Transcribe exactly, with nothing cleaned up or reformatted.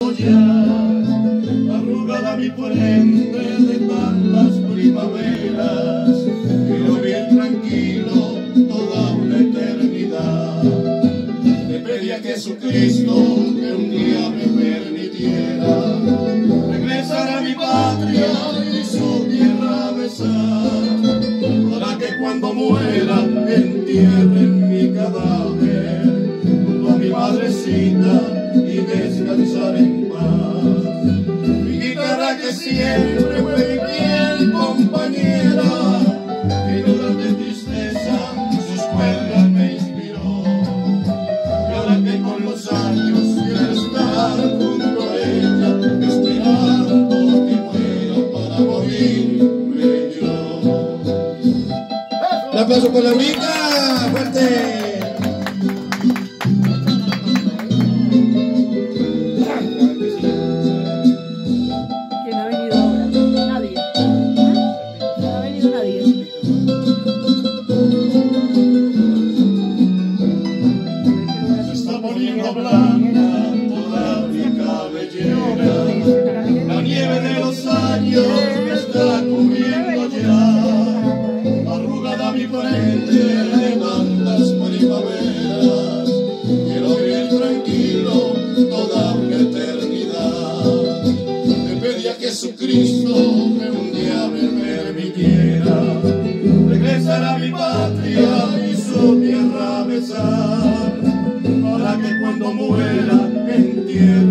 ya, arrugada mi frente de tantas primaveras, quiero vivir tranquilo toda una eternidad. Le pedí a Jesucristo que un día me permitiera regresar a mi patria y su tierra besar, para que cuando muera entierren mi cadáver junto a mi madrecita y descansar en paz. Mi guitarra que siempre fue mi fiel compañera, que en horas de tristeza sus cuerdas me inspiró. Y ahora que con los años quiero estar junto a ella, esperando que muera para morirme yo. Un aplauso con la Mica, fuerte. La nieve de los años me está cubriendo ya, arrugada mi frente de tantas primaveras. Quiero vivir tranquilo toda una eternidad. Le pedí a Jesucristo que un día me permitiera regresar a mi patria y su tierra besar, para que cuando muera entierre